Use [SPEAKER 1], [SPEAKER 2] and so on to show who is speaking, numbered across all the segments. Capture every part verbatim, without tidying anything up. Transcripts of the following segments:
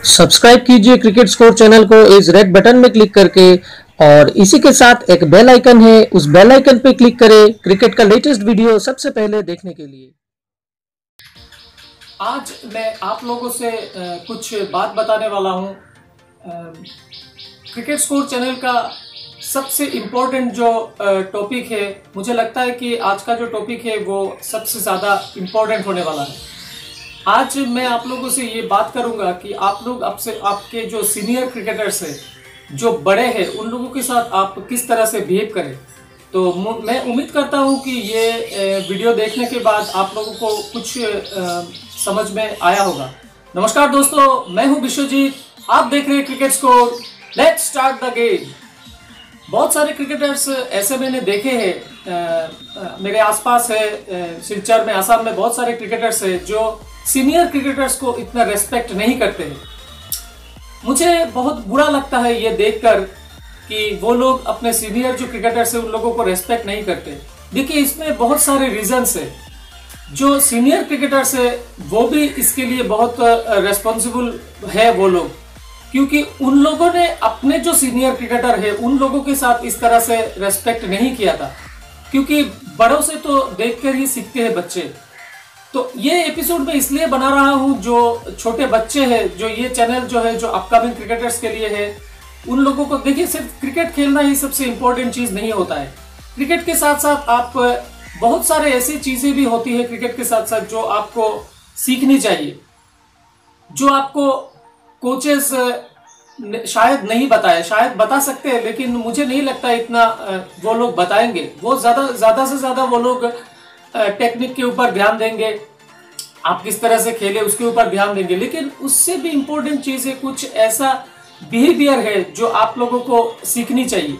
[SPEAKER 1] Subscribe कीजिए cricket score channel को इस रेड बटन में क्लिक करके और इसी के साथ एक बेल आइकन है, उस बेल आइकन पे क्लिक करें क्रिकेट का लेटेस्ट वीडियो सबसे पहले देखने के लिए।
[SPEAKER 2] आज मैं आप लोगों से कुछ बात बताने वाला हूं। क्रिकेट स्कोर चैनल का सबसे इम्पोर्टेंट जो टॉपिक है, मुझे लगता है कि आज का जो टॉपिक है वो सबसे ज़्यादा इम्पोर्टेंट होने वाला है। आज मैं आप लोगों से ये बात करूंगा कि आप लोग आपसे आपके जो सीनियर क्रिकेटर्स हैं, जो बड़े हैं, उन लोगों के साथ आप किस तरह से बिहेव करें। तो मैं उम्मीद करता हूं कि ये वीडियो देखने के बाद आप लोगों को कुछ समझ में आया होगा। नमस्कार दोस्तों, मैं हूं विश्वजीत, आप देख रहे हैं cricket score. Let's start the game. बहुत सारे क्रिकेटर्स ऐसे मैंने देखे हैं, मेरे आसपास है, सिलचर में, आसाम में बहुत सारे क्रिकेटर्स हैं जो सीनियर क्रिकेटर्स को इतना रेस्पेक्ट नहीं करते हैं। मुझे बहुत बुरा लगता है ये देखकर कि वो लोग अपने सीनियर जो क्रिकेटर्स हैं उन लोगों को रेस्पेक्ट नहीं करते। देखिए, इसमें बहुत सारे रीजंस है। जो सीनियर क्रिकेटर्स है वो भी इसके लिए बहुत रेस्पॉन्सिबल है वो लोग, क्योंकि उन लोगों ने अपने जो सीनियर क्रिकेटर है उन लोगों के साथ इस तरह से रेस्पेक्ट नहीं किया था, क्योंकि बड़ों से तो देखकर ही सीखते हैं बच्चे। तो ये एपिसोड में इसलिए बना रहा हूं, जो छोटे बच्चे हैं, जो ये चैनल जो है जो अपकमिंग क्रिकेटर्स के लिए है, उन लोगों को देखिए, सिर्फ क्रिकेट खेलना ही सबसे इम्पोर्टेंट चीज नहीं होता है। क्रिकेट के साथ साथ आप बहुत सारे ऐसी चीजें भी होती है क्रिकेट के साथ साथ जो आपको सीखनी चाहिए, जो आपको कोचेस शायद नहीं बताए, शायद बता सकते हैं, लेकिन मुझे नहीं लगता इतना वो लोग बताएंगे। वो ज्यादा ज्यादा से ज्यादा वो लोग टेक्निक के ऊपर ध्यान देंगे, आप किस तरह से खेले उसके ऊपर ध्यान देंगे, लेकिन उससे भी इम्पोर्टेंट चीज है, कुछ ऐसा बिहेवियर है जो आप लोगों को सीखनी चाहिए।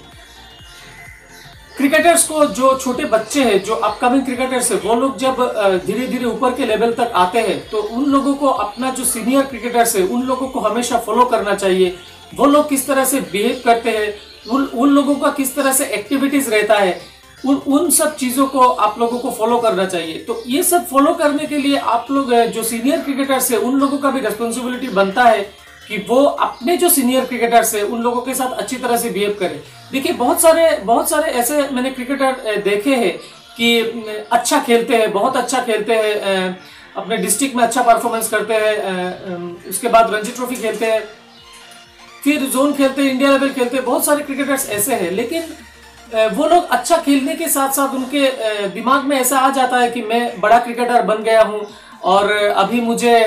[SPEAKER 2] क्रिकेटर्स को, जो छोटे बच्चे हैं, जो अपकमिंग क्रिकेटर्स है, वो लोग जब धीरे धीरे ऊपर के लेवल तक आते हैं तो उन लोगों को अपना जो सीनियर क्रिकेटर्स है उन लोगों को हमेशा फॉलो करना चाहिए। वो लोग किस तरह से बिहेव करते हैं, उन उन लोगों का किस तरह से एक्टिविटीज रहता है, उन उन सब चीजों को आप लोगों को फॉलो करना चाहिए। तो ये सब फॉलो करने के लिए आप लोग जो सीनियर क्रिकेटर्स है उन लोगों का भी रेस्पॉन्सिबिलिटी बनता है कि वो अपने जो सीनियर क्रिकेटर्स है उन लोगों के साथ अच्छी तरह से बिहेव करें। देखिए, बहुत सारे बहुत सारे ऐसे मैंने क्रिकेटर देखे हैं कि अच्छा खेलते हैं, बहुत अच्छा खेलते हैं, अपने डिस्ट्रिक्ट में अच्छा परफॉर्मेंस करते हैं, उसके बाद रणजी ट्रॉफी खेलते हैं, फिर जोन खेलते हैं, इंडिया लेवल खेलते हैं। बहुत सारे क्रिकेटर्स ऐसे हैं, लेकिन वो लोग अच्छा खेलने के साथ साथ उनके दिमाग में ऐसा आ जाता है कि मैं बड़ा क्रिकेटर बन गया हूं और अभी मुझे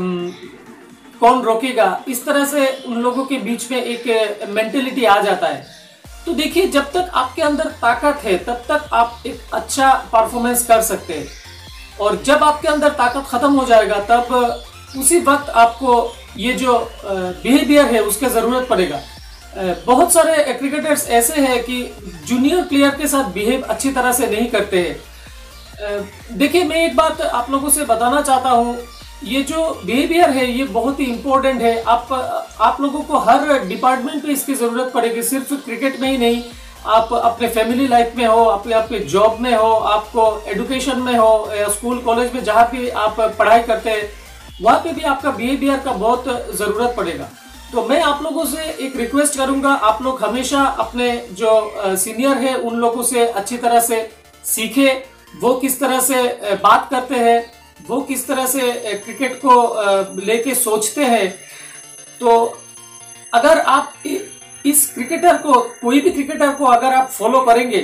[SPEAKER 2] कौन रोकेगा। इस तरह से उन लोगों के बीच में एक मेंटेलिटी आ जाता है। तो देखिए, जब तक आपके अंदर ताकत है तब तक आप एक अच्छा परफॉर्मेंस कर सकते हैं, और जब आपके अंदर ताकत खत्म हो जाएगा तब उसी वक्त आपको ये जो बिहेवियर है उसकी जरूरत पड़ेगा। बहुत सारे क्रिकेटर्स ऐसे हैं कि जूनियर प्लेयर के साथ बिहेव अच्छी तरह से नहीं करते हैं। देखिए, मैं एक बात आप लोगों से बताना चाहता हूँ, ये जो बिहेवियर है ये बहुत ही इम्पोर्टेंट है। आप आप लोगों को हर डिपार्टमेंट पे इसकी जरूरत पड़ेगी, सिर्फ क्रिकेट में ही नहीं। आप अपने फैमिली लाइफ में हो, अपने आपके जॉब में हो, आपको एजुकेशन में हो, या स्कूल कॉलेज में जहाँ भी आप पढ़ाई करते हैं वहाँ पे भी आपका बिहेवियर का बहुत जरूरत पड़ेगा। तो मैं आप लोगों से एक रिक्वेस्ट करूंगा, आप लोग हमेशा अपने जो सीनियर है उन लोगों से अच्छी तरह से सीखे, वो किस तरह से बात करते हैं, वो किस तरह से क्रिकेट को लेके सोचते हैं। तो अगर आप इस क्रिकेटर को, कोई भी क्रिकेटर को अगर आप फॉलो करेंगे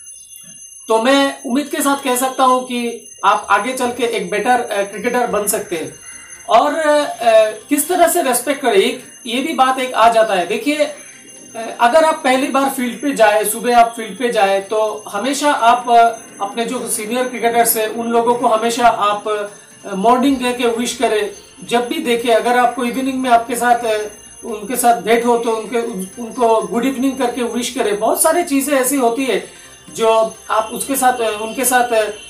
[SPEAKER 2] तो मैं उम्मीद के साथ कह सकता हूं कि आप आगे चल के एक बेटर क्रिकेटर बन सकते हैं। और किस तरह से रेस्पेक्ट करें, एक ये भी बात एक आ जाता है। देखिए, अगर आप पहली बार फील्ड पे जाए, सुबह आप फील्ड पे जाए, तो हमेशा आप अपने जो सीनियर क्रिकेटर्स है उन लोगों को हमेशा आप मॉर्निंग दे के विश करें। जब भी देखे, अगर आपको इवनिंग में आपके साथ उनके साथ भेंट हो तो उनके उनको गुड इवनिंग करके विश करें। बहुत सारी चीजें ऐसी होती है जो आप उसके साथ उनके साथ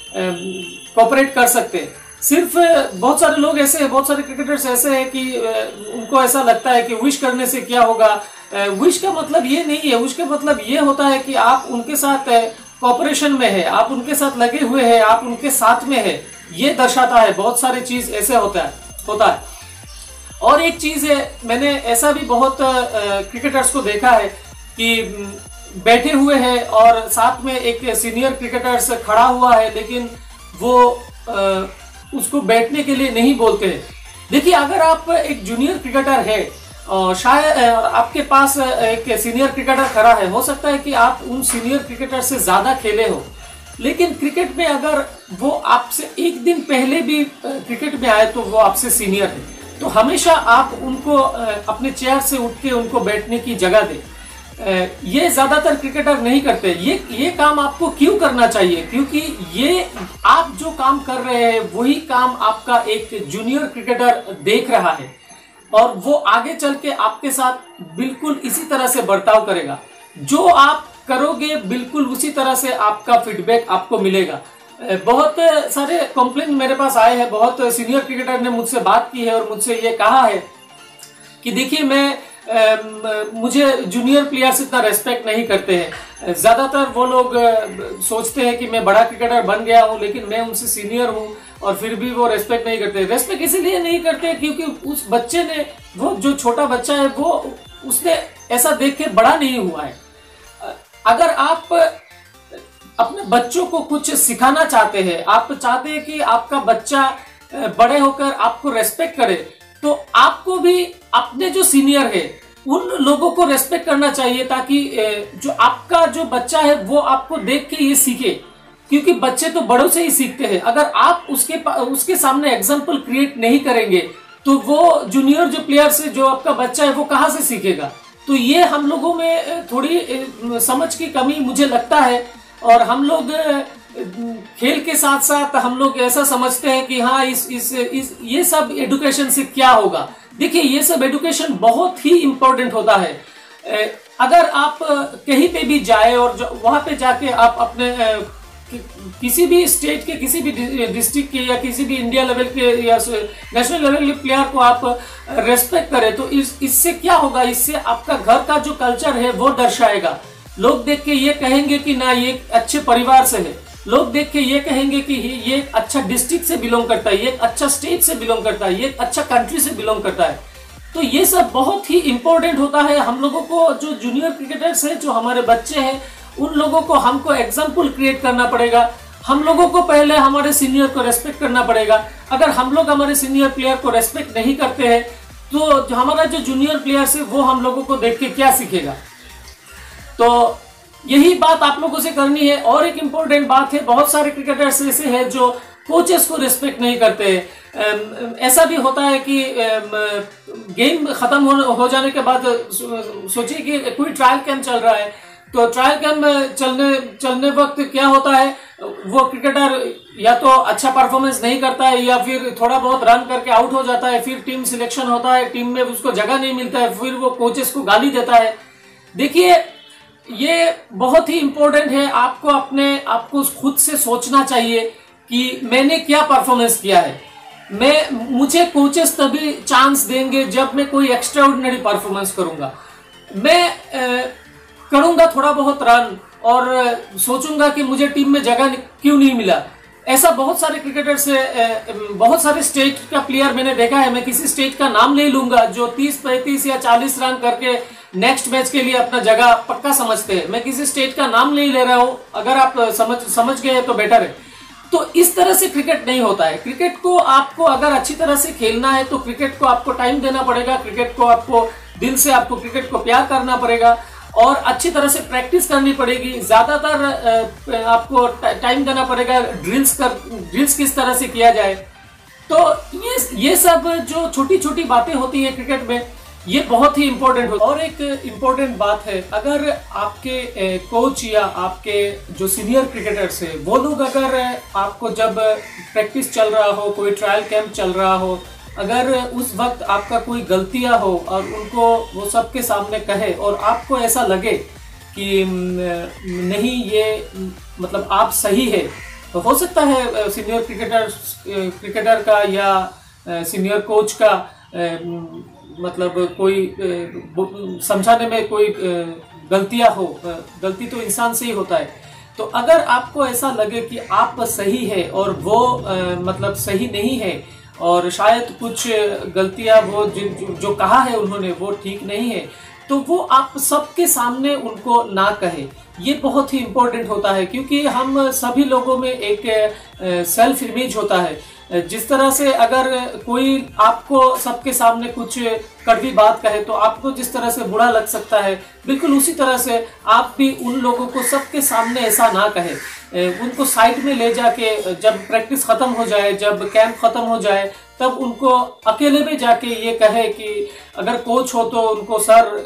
[SPEAKER 2] कोऑपरेट कर सकते हैं। सिर्फ बहुत सारे लोग ऐसे हैं, बहुत सारे क्रिकेटर्स ऐसे हैं कि उनको ऐसा लगता है कि विश करने से क्या होगा। विश का मतलब ये नहीं है, विश का मतलब ये होता है कि आप उनके साथ कोऑपरेशन में है, आप उनके साथ लगे हुए हैं, आप उनके साथ में है, ये दर्शाता है। बहुत सारी चीज ऐसे होता है होता है और एक चीज है, मैंने ऐसा भी बहुत क्रिकेटर्स को देखा है कि बैठे हुए हैं और साथ में एक सीनियर क्रिकेटर्स खड़ा हुआ है, लेकिन वो आ, उसको बैठने के लिए नहीं बोलते हैं। देखिए, अगर आप एक जूनियर क्रिकेटर है और शायद आपके पास एक सीनियर क्रिकेटर खड़ा है, हो सकता है कि आप उन सीनियर क्रिकेटर से ज्यादा खेले हो, लेकिन क्रिकेट में अगर वो आपसे एक दिन पहले भी क्रिकेट में आए तो वो आपसे सीनियर है, तो हमेशा आप उनको अपने चेयर से उठ के उनको बैठने की जगह दें। ये ज्यादातर क्रिकेटर नहीं करते। ये ये काम आपको क्यों करना चाहिए? क्योंकि ये आप जो काम कर रहे हैं वही काम आपका एक जूनियर क्रिकेटर देख रहा है और वो आगे चल के आपके साथ बिल्कुल इसी तरह से बर्ताव करेगा। जो आप करोगे बिल्कुल उसी तरह से आपका फीडबैक आपको मिलेगा। बहुत सारे कंप्लेन मेरे पास आए हैं, बहुत सीनियर क्रिकेटर ने मुझसे बात की है और मुझसे ये कहा है कि देखिए, मैं आ, मुझे जूनियर प्लेयर्स इतना रेस्पेक्ट नहीं करते हैं। ज्यादातर वो लोग सोचते हैं कि मैं बड़ा क्रिकेटर बन गया हूं, लेकिन मैं उनसे सीनियर हूं और फिर भी वो रेस्पेक्ट नहीं करते। रेस्पेक्ट इसीलिए नहीं करते क्योंकि उस बच्चे ने, वो जो छोटा बच्चा है, वो उसने ऐसा देख के बड़ा नहीं हुआ है। अगर आप अपने बच्चों को कुछ सिखाना चाहते हैं, आप चाहते हैं कि आपका बच्चा बड़े होकर आपको रेस्पेक्ट करे, तो आपको भी अपने जो सीनियर है उन लोगों को रेस्पेक्ट करना चाहिए, ताकि जो आपका जो बच्चा है वो आपको देख के ये सीखे। क्योंकि बच्चे तो बड़ों से ही सीखते हैं। अगर आप उसके उसके सामने एग्जाम्पल क्रिएट नहीं करेंगे तो वो जूनियर जो प्लेयर्स है, जो आपका बच्चा है, वो कहाँ से सीखेगा? तो ये हम लोगों में थोड़ी समझ की कमी मुझे लगता है। और हम लोग खेल के साथ साथ हम लोग ऐसा समझते हैं कि हाँ, इस इस इस ये सब एजुकेशन से क्या होगा। देखिए, ये सब एजुकेशन बहुत ही इम्पोर्टेंट होता है। अगर आप कहीं पे भी जाए और वहां पे जाके आप अपने किसी भी स्टेट के, किसी भी डिस्ट्रिक्ट के या किसी भी इंडिया लेवल के या नेशनल लेवल के प्लेयर को आप रेस्पेक्ट करें, तो इस इससे क्या होगा? इससे आपका घर का जो कल्चर है वो दर्शाएगा। लोग देख के ये कहेंगे कि ना, ये अच्छे परिवार से है। लोग देख के ये कहेंगे कि ये अच्छा डिस्ट्रिक्ट से बिलोंग करता है, ये अच्छा स्टेट से बिलोंग करता है, ये अच्छा कंट्री से बिलोंग करता है। तो ये सब बहुत ही इंपॉर्टेंट होता है। हम लोगों को, जो जूनियर क्रिकेटर्स हैं, जो हमारे बच्चे हैं, उन लोगों को हमको एग्जाम्पल क्रिएट करना पड़ेगा। हम लोगों को पहले हमारे सीनियर को रेस्पेक्ट करना पड़ेगा। अगर हम लोग हमारे सीनियर प्लेयर को रेस्पेक्ट नहीं करते हैं तो जो हमारा जो जूनियर प्लेयर्स है वो हम लोगों को देख के क्या सीखेगा? तो यही बात आप लोगों से करनी है। और एक इम्पोर्टेंट बात है, बहुत सारे क्रिकेटर्स ऐसे हैं जो कोचेस को रिस्पेक्ट नहीं करते। ऐसा भी होता है कि गेम खत्म हो, हो जाने के बाद सोचिए कि कोई ट्रायल कैंप चल रहा है, तो ट्रायल कैंप चलने चलने वक्त क्या होता है, वो क्रिकेटर या तो अच्छा परफॉर्मेंस नहीं करता है या फिर थोड़ा बहुत रन करके आउट हो जाता है, फिर टीम सिलेक्शन होता है, टीम में उसको जगह नहीं मिलता है, फिर वो कोचेस को गाली देता है। देखिए, ये बहुत ही इंपॉर्टेंट है। आपको अपने आपको खुद से सोचना चाहिए कि मैंने क्या परफॉर्मेंस किया है। मैं मुझे कोचेस तभी चांस देंगे जब मैं कोई एक्स्ट्राऑर्डिनरी परफॉर्मेंस करूंगा। मैं ए, करूंगा थोड़ा बहुत रन और सोचूंगा कि मुझे टीम में जगह क्यों नहीं मिला। ऐसा बहुत सारे क्रिकेटर से, बहुत सारे स्टेट का प्लेयर मैंने देखा है। मैं किसी स्टेट का नाम नहीं लूंगा, जो तीस पैंतीस या चालीस रन करके नेक्स्ट मैच के लिए अपना जगह पक्का समझते हैं। मैं किसी स्टेट का नाम नहीं ले रहा हूं, अगर आप समझ समझ गए तो बेटर है। तो इस तरह से क्रिकेट नहीं होता है। क्रिकेट को आपको अगर अच्छी तरह से खेलना है तो क्रिकेट को आपको टाइम देना पड़ेगा, क्रिकेट को आपको दिल से आपको क्रिकेट को प्यार करना पड़ेगा और अच्छी तरह से प्रैक्टिस करनी पड़ेगी। ज्यादातर आपको टाइम देना पड़ेगा ड्रिल्स कर ड्रिल्स किस तरह से किया जाए। तो ये ये सब जो छोटी छोटी बातें होती है क्रिकेट में, ये बहुत ही इंपॉर्टेंट हो। और एक इंपॉर्टेंट बात है, अगर आपके कोच या आपके जो सीनियर क्रिकेटर्स है वो लोग अगर आपको जब प्रैक्टिस चल रहा हो, कोई ट्रायल कैंप चल रहा हो, अगर उस वक्त आपका कोई गलतियां हो और उनको वो सबके सामने कहे और आपको ऐसा लगे कि नहीं ये मतलब आप सही है, तो हो सकता है सीनियर क्रिकेटर क्रिकेटर का या सीनियर कोच का मतलब कोई समझाने में कोई गलतियां हो। गलती तो इंसान से ही होता है। तो अगर आपको ऐसा लगे कि आप सही है और वो मतलब सही नहीं है, और शायद कुछ गलतियां वो जिन जो, जो कहा है उन्होंने वो ठीक नहीं है, तो वो आप सबके सामने उनको ना कहे। ये बहुत ही इम्पोर्टेंट होता है, क्योंकि हम सभी लोगों में एक सेल्फ इमेज होता है। जिस तरह से अगर कोई आपको सबके सामने कुछ कड़वी बात कहे तो आपको जिस तरह से बुरा लग सकता है, बिल्कुल उसी तरह से आप भी उन लोगों को सबके सामने ऐसा ना कहे। उनको साइड में ले जाके, जब प्रैक्टिस खत्म हो जाए, जब कैंप खत्म हो जाए, तब उनको अकेले में जाके ये कहे कि अगर कोच हो तो उनको,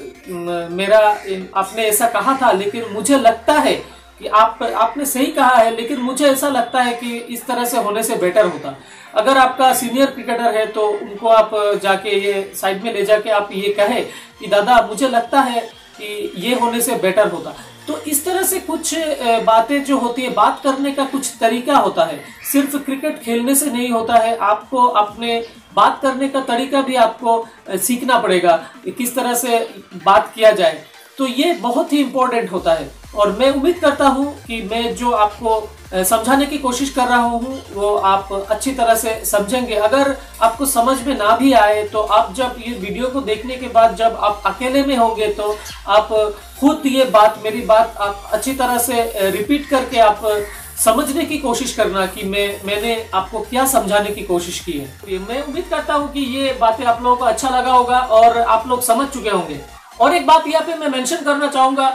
[SPEAKER 2] सर मेरा आपने ऐसा कहा था लेकिन मुझे लगता है कि आप आपने सही कहा है, लेकिन मुझे ऐसा लगता है कि इस तरह से होने से बेटर होता। अगर आपका सीनियर क्रिकेटर है तो उनको आप जाके ये साइड में ले जाके आप ये कहे कि दादा मुझे लगता है कि ये होने से बेटर होता। तो इस तरह से कुछ बातें जो होती है, बात करने का कुछ तरीका होता है, सिर्फ क्रिकेट खेलने से नहीं होता है। आपको अपने बात करने का तरीका भी आपको सीखना पड़ेगा, किस तरह से बात किया जाए। तो ये बहुत ही इम्पोर्टेंट होता है, और मैं उम्मीद करता हूँ कि मैं जो आपको समझाने की कोशिश कर रहा हूँ वो आप अच्छी तरह से समझेंगे। अगर आपको समझ में ना भी आए तो आप जब ये वीडियो को देखने के बाद जब आप अकेले में होंगे तो आप खुद ये बात, मेरी बात आप अच्छी तरह से रिपीट करके आप समझने की कोशिश करना कि मैं मैंने आपको क्या समझाने की कोशिश की है। मैं उम्मीद करता हूँ कि ये बातें आप लोगों को अच्छा लगा होगा और आप लोग समझ चुके होंगे। और एक बात यहाँ पे मैं मेंशन करना चाहूँगा,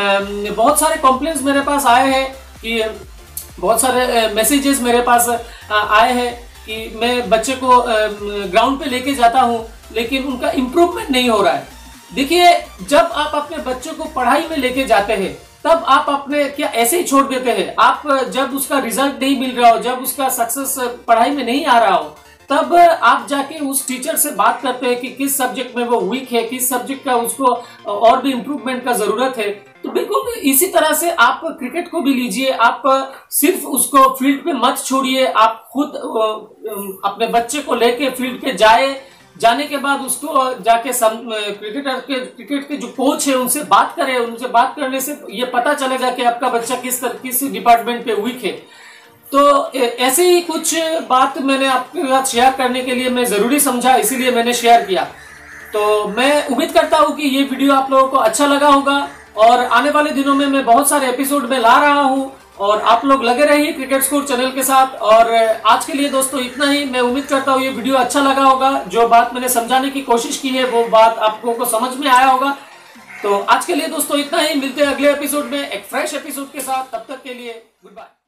[SPEAKER 2] बहुत सारे कंप्लेंट्स मेरे पास आए हैं कि बहुत सारे मैसेजेस मेरे पास आए हैं कि मैं बच्चे को ग्राउंड पे लेके जाता हूँ लेकिन उनका इम्प्रूवमेंट नहीं हो रहा है। देखिए, जब आप अपने बच्चों को पढ़ाई में लेके जाते हैं तब आप अपने क्या ऐसे ही छोड़ देते हैं? आप जब उसका रिजल्ट नहीं मिल रहा हो, जब उसका सक्सेस पढ़ाई में नहीं आ रहा हो, तब आप जाके उस टीचर से बात करते हैं कि किस सब्जेक्ट में वो वीक है, किस सब्जेक्ट का उसको और भी इम्प्रूवमेंट का जरूरत है। तो बिल्कुल इसी तरह से आप क्रिकेट को भी लीजिए। आप सिर्फ उसको फील्ड पे मत छोड़िए, आप खुद अपने बच्चे को लेके फील्ड पे जाए। जाने के बाद उसको जाके क्रिकेटर के क्रिकेट के जो कोच है उनसे बात करें। उनसे बात करने से ये पता चलेगा कि आपका बच्चा किस किस डिपार्टमेंट पे वीक है। तो ऐसे ही कुछ बात मैंने आपके साथ शेयर करने के लिए मैं जरूरी समझा, इसीलिए मैंने शेयर किया। तो मैं उम्मीद करता हूँ कि ये वीडियो आप लोगों को अच्छा लगा होगा, और आने वाले दिनों में मैं बहुत सारे एपिसोड में ला रहा हूँ, और आप लोग लगे रहिए क्रिकेट स्कोर चैनल के साथ। और आज के लिए दोस्तों इतना ही। मैं उम्मीद करता हूँ ये वीडियो अच्छा लगा होगा। जो बात मैंने समझाने की कोशिश की है वो बात आप लोगों को समझ में आया होगा। तो आज के लिए दोस्तों इतना ही। मिलते हैं अगले एपिसोड में एक फ्रेश एपिसोड के साथ। तब तक के लिए गुड बाय।